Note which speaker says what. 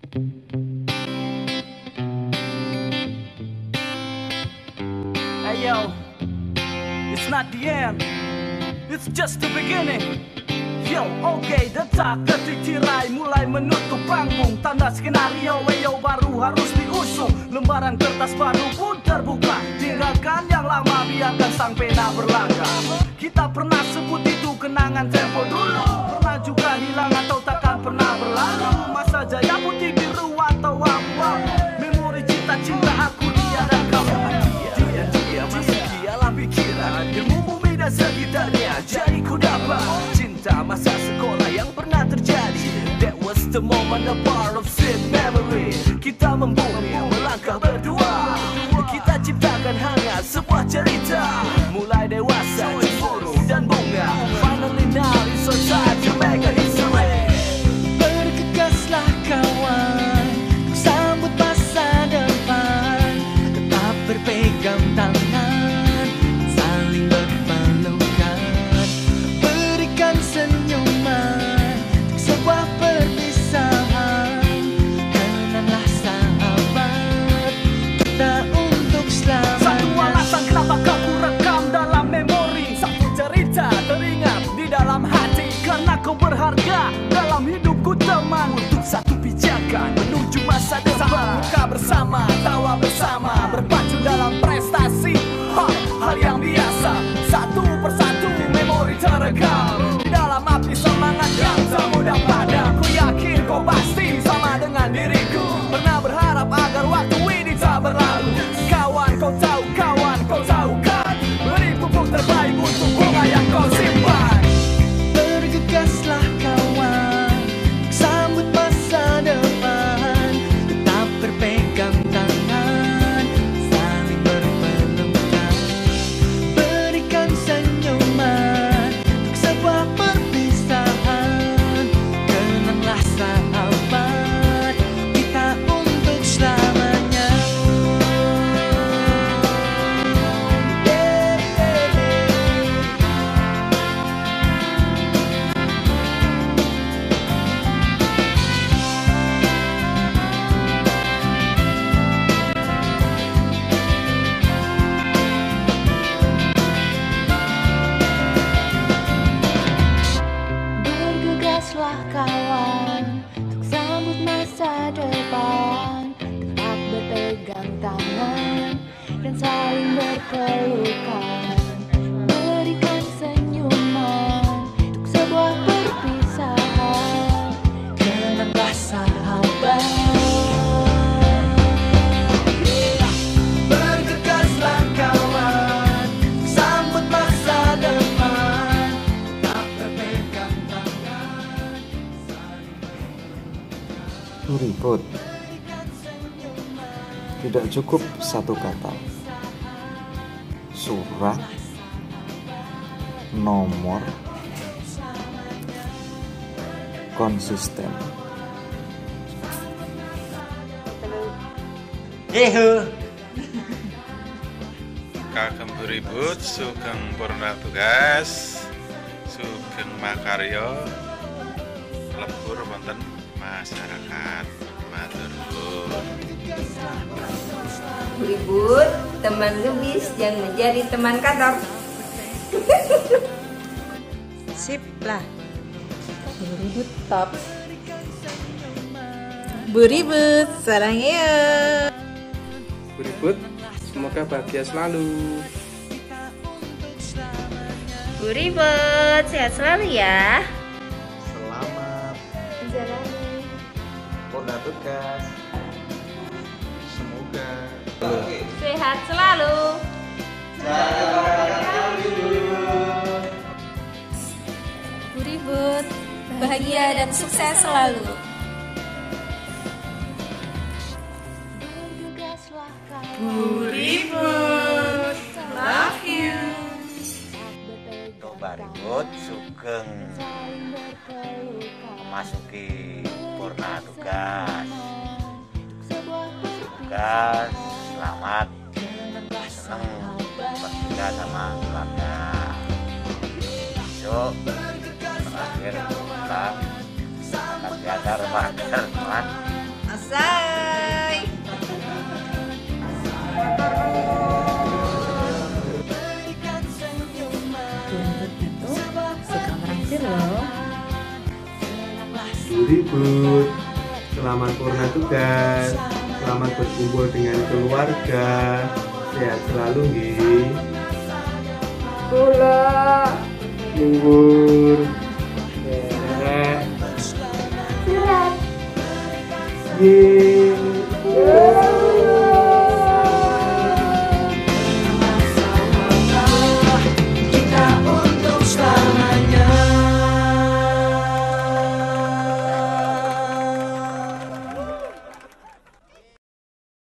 Speaker 1: Hey yo, it's not the end, it's just the beginning. Yo, oke, detak detik tirai mulai menutup panggung. Tanda skenario weyo baru harus diusung. Lembaran kertas baru pun terbuka. Tinggalkan yang lama, biarkan sang pena berlangkah. Kita pernah sebut itu kenangan tempo dulu. Pernah juga hilang atau takkan pernah berlalu. Masa jaya putih biru atau abu-abu. Memori cinta-cinta aku, dia dan kamu. Dia masih dalam pikiran. Ilmu bumi dan sekitarnya jadi ku dapat. Cinta masa sekolah yang pernah terjadi. That was the moment, a part of sweet memory. Kita membumi, melangkah berdua. Kita ciptakan hangat sebuah cerita. Mulai dewasa, cemburu dan bunga. Finally now it's our time to make a history.
Speaker 2: Bergegaslah kawan, sambut masa depan. Tetap berpegang tangan, saling berpelukan. Berikan senyuman, sebuah perpisahan. Kenanglah sahabat, kita untuk selamanya.
Speaker 1: Satu alasan kenapa kau rekam dalam memori. Satu cerita teringat di dalam hati. Karena kau berharga dalam hidupku teman. Untuk satu pijakan menuju masa depan. Buka bersama, tawa bersama, berpacu dalam prestasi. Hal yang biasa, satu persatu memori terekam. Di dalam api semangat yang tak mudah padam. Ku yakin kau pasti sama dengan diriku. Pernah berharap agar waktu ini tak berlalu. Kawan kau tahu kan. Beri pupuk terbaik untuk bunga yang kau simpan.
Speaker 2: Bergegaslah kawan, sambut masa depan. Tetap berpegang tangan, saling berpelukan. Berikan senyuman, untuk sebuah perpisahan. Kenanglah sahabat, kita untuk selamanya. Bergegaslah kawan, untuk sambut masa depan. Tetap berpegang tangan dan saling berpelukan. Berikan senyuman, untuk sebuah perpisahan. Kenanglah sahabat. Bergegaslah kawan, sambut masa depan. Tetap berpegang tangan.
Speaker 3: Ribut. Tidak cukup satu kata. Surat, nomor, konsisten.
Speaker 4: Kagem beribut, sugeng purna tugas, sugeng makarya, lebur wonten masyarakat. Matur nuwun.
Speaker 5: Beribut, teman ngebis yang menjadi teman kantor.
Speaker 6: Sip lah.
Speaker 5: Beribut top.
Speaker 6: Beribut, sarang ya.
Speaker 7: Beribut, semoga bahagia selalu.
Speaker 5: Beribut, sehat selalu ya.
Speaker 3: Selamat
Speaker 5: Menjalani.
Speaker 3: purna tugas. Semoga
Speaker 5: Sehat selalu.
Speaker 8: Beribut, bahagia dan sukses selalu.
Speaker 6: Beribut, love you.
Speaker 9: Coba ribut, sugeng memasuki purna tugas. Tugas, selamat, seneng bertiga sama keluarga. Besok terakhir kita akan diantar teman.
Speaker 6: Selesai.
Speaker 10: Suka traktir loh.
Speaker 7: Ribut, selamat purna tugas, selamat berkumpul dengan keluarga, sehat selalu nggih. Bola, mundur, surat, nggih.